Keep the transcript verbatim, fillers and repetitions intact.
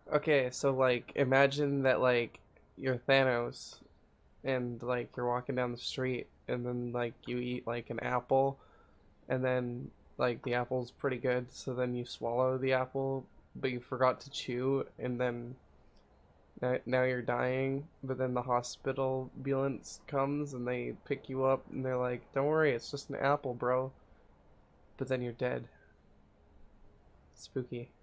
Okay, so like imagine that like you're Thanos and like you're walking down the street and then like you eat like an apple and then like the apple's pretty good, so then you swallow the apple but you forgot to chew and then now, now you're dying, but then the hospital ambulance comes and they pick you up and they're like, "Don't worry, it's just an apple, bro." But then you're dead. Spooky.